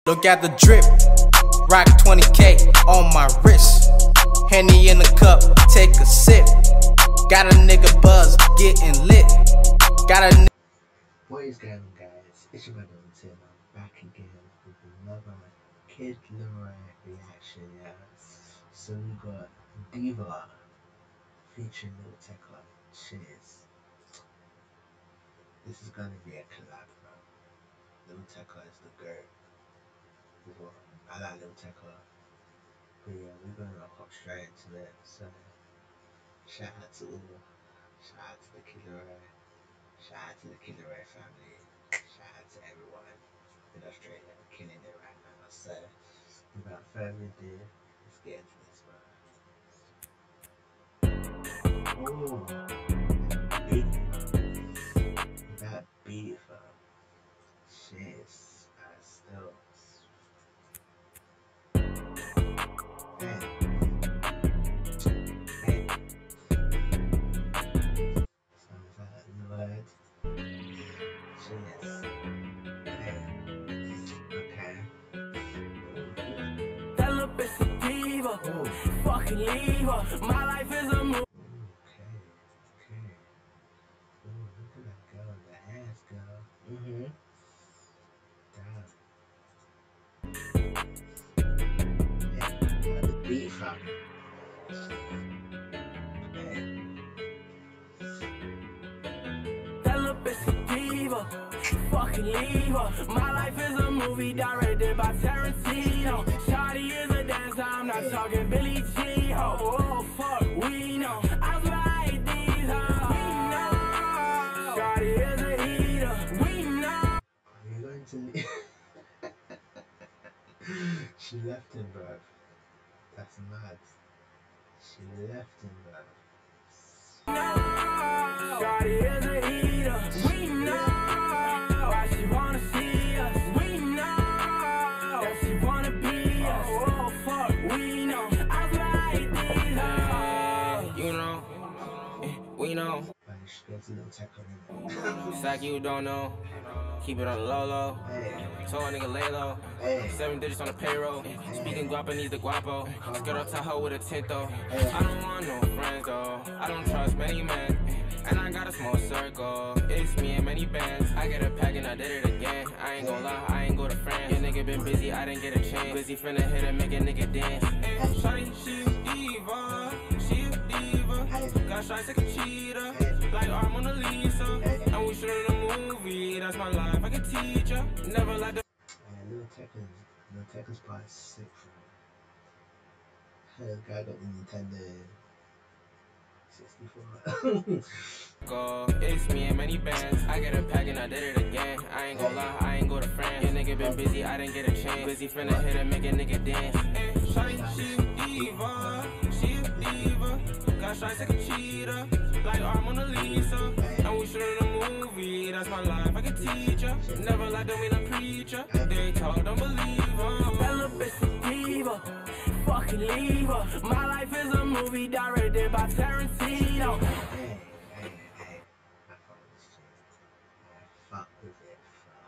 Look at the drip, rock 20K on my wrist. Henny in the cup, take a sip. Got a nigga buzz, getting lit. Got a What is going on, guys? It's your man Lil Tecca. I'm back again with another Kid LAROI reaction, yeah. So we got Diva featuring Lil Tecca. Cheers. This is gonna be a collab, bro. Lil Tecca is the GOAT. Well, I like Lil Tecca. But yeah, we're gonna hop straight into it. So shout out to all. Shout out to the Kid LAROI. Shout out to the Kid LAROI family. Shout out to everyone in Australia killing it right now. So without further ado, let's get into this, bro. Oh, that beat, fam. Cheers. Still. Hey. Hey. Sounds like a word. Cheers. Hey. Okay. That little bitch a diva. Fucking leave her. My life is a movie. Okay. Ooh, look at that girl, the ass girl. Damn. Yeah, the beat from That little bitch a diva. Fucking leave her. My life is a movie directed by Tarantino. Shawty is a dancer. I'm not talking Billie Jean. Oh, fuck, we know. I like these hoes. We know. Shawty is a heater. We know. You're going to she left him, bruv. That's mad. She left him, bruv. Shawty is a heater. We know. Why she wanna see us. We know. That she wanna be us. Oh, fuck, we know. I like these hoes. You know. We know. Like, she goes to Lil Tecca. It's like you don't know. Keep it on the low. Hey. So a nigga lay low. Hey. 7 digits on the payroll. Speaking Guapanese the guapo. Skirt up Tahoe with a tint though. I don't want no friends though. I don't trust many men. And I got a small circle. It's me and many bands. I get a pack and I did it again. I ain't gon' lie, I ain't go to France. Your nigga been busy, I didn't get a chance. Busy finna hit and make a nigga dance. And shawty, she a diva. She a diva. Got shots like a cheetah. Like I'm Mona Lisa. And we shoot in a movie. That's my life, I can teach ya. Never like the Lil Tecca's part is sick for me. The guy got the Nintendo 64. It's me and many bands. I get a pack and I did it again. I ain't gon' lie, I ain't go to France. Your nigga been busy, I didn't get a chance. Busy finna hit and make a nigga dance. And shawty, she a diva. She a diva. Got shots like a cheetah. Like I'm Mona Lisa. And we shoot in a movie. That's my life, I can teach ya. Never like them, we not preacher. They talk, don't believe them. That little bitch a diva. Fucking leave her. My life is a movie directed by Tarantino. Hey. I fuck with this shit. I fuck with it.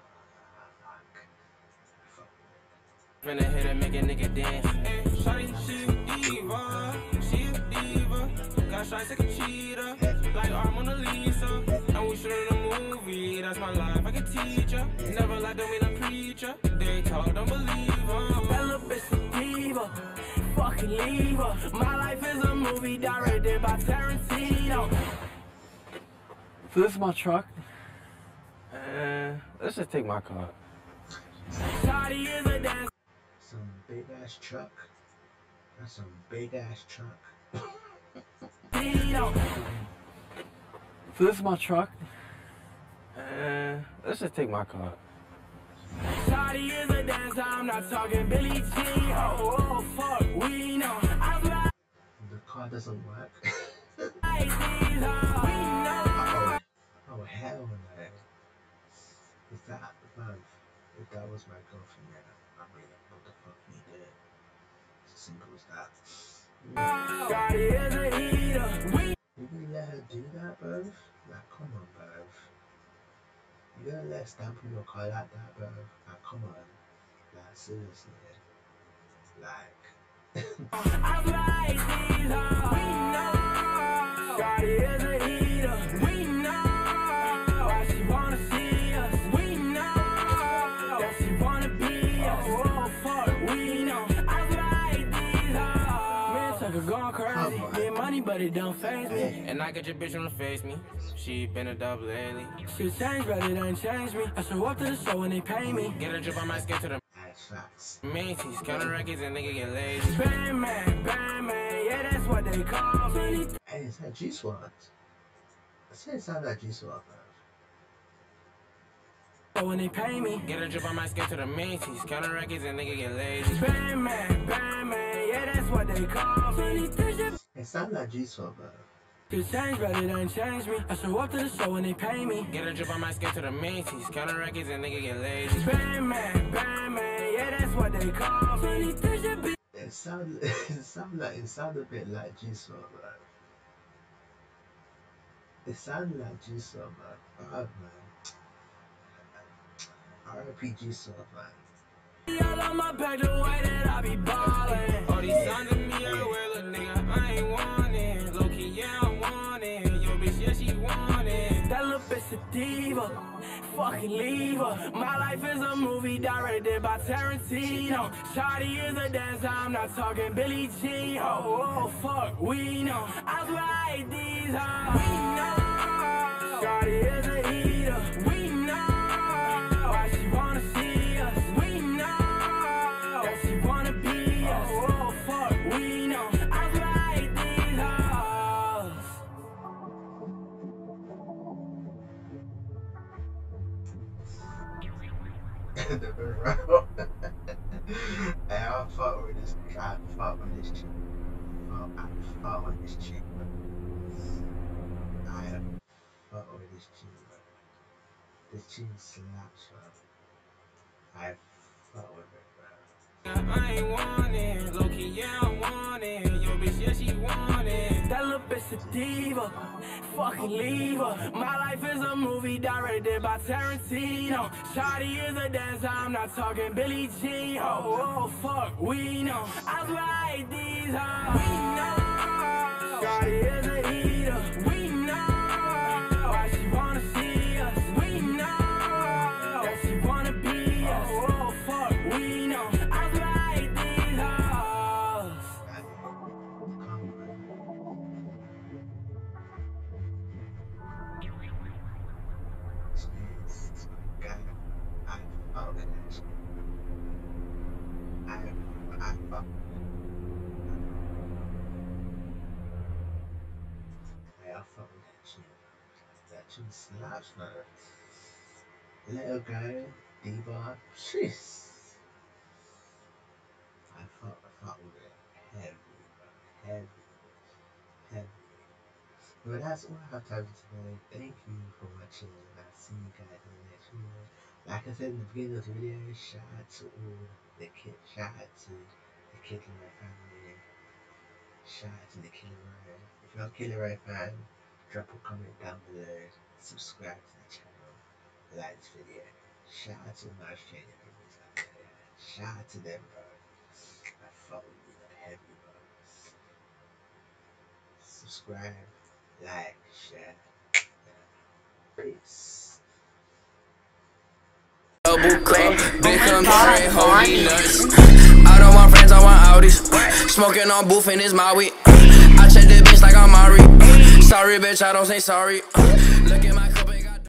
Fuck. Finna hit and make a nigga dance. And shawty, she a diva. She a diva. Got shots like a cheetah. Like I'm Mona Lisa. And we shoot in a movie. That's my life, I can teach ya. Never like them, we not preacher. They talk, don't believe them. That little bitch a diva. Fucking leave her. My life is a movie directed by Tarantino. So this is my truck. Let's just take my car. Shawty is a dance. Some big ass truck. That's some big ass truck. So this is my truck. Let's just take my car. Shawty is a dancer, I'm not talking Billie Jean. Oh, fuck, we know. The car doesn't work. We know. Oh hell no. Is that love? If that was my girlfriend, yeah, I'd be like, what the fuck you did? It's as simple as that. Shawty is a heater. You gonna let her do that, bruv? Like, come on, bruv. You gonna let her stamp on your car like that, bruv? Like, come on. Like seriously, like. I'm like Diva. We know Shawty is a eater. We know why she wanna see us. We know that she wanna be us. Oh fuck, we know. I'm like Diva. Man, Tecca going crazy. Get money, but it don't faze me. And I get your bitch wanna face me. She been a double lately. She changed, but it ain't changed me. I show up to the show and they pay me. Get a drip on my skin to the Macy's, counter records and nigga get lazy. Bang man, yeah, that's what they call me. Hey, is that G-Swat? I said it sounded like G-Swat, So when they pay me, get a drip on my skin to the Macy's, counter records and nigga get lazy. Bang man, yeah, that's what they call me. It sounded like G-Swat, bro. You change, but it ain't changed me. I show up to the show and they pay me. Get a drip on my skin to the Macy's, counter records and nigga get lazy. Bang man, yeah, that's what they call me. It sounded a bit like G-Swat, bro. It sounded like G-Swat, bro. Oh man. R.I.P. G-Swat, man. All on my back the way that I be ballin'. All these signs of me everywhere, look nigga, I ain't want it. Low key, yeah, I want it. Yo bitch, yeah, she want it. That little bitch a diva, fucking leave her. My life is a movie directed by Tarantino. Shawty is a dancer, I'm not talking Billie Jean. Oh, fuck, we know. I like these hoes. We know. Shawty is a eater. We know. Why she wanna see us. We know. That she wanna be us. Oh, fuck, we know. I like these hoes. Hey, I fuck with this. I fuck with this chick. I fuck with this chick, bro. I fuck with this chick, bro. This chick slaps, bro. I fuck with it, bro. I ain't want it. Low key, yeah, I want it. Yo bitch, yeah, she want it. That little bitch a diva, fucking leave her. My life is a movie directed by Tarantino. Shawty is a dancer, I'm not talking Billie Jean. Oh, fuck, we know. I like these hoes. We know. Shawty is a eater. We know. Why she wanna see us. We know. That she wanna be us. Oh, fuck, we know. I like these hoes. That she slaps, man. Little girl, Diva, jeez. I fuck with it heavy, bro. Heavy. But that's all I have time for today. Thank you for watching, and I'll see you guys in the next video. Like I said in the beginning of the video, shout out to the Kid LAROI family. Shout out to the Kid LAROI. If you're a Kid LAROI fan, drop a comment down below. Subscribe to the channel. Like this video. Shout out to my Australian homies out there. Shout out to them, bro. I fuck with you heavy, bro. Subscribe, like, share. Peace. Double cup, become straight, holy nuts. I don't want friends, I want Audis. Smoking on booth in his Maui. I check the bitch like I'm Mari. Sorry, bitch, I don't say sorry. Look at my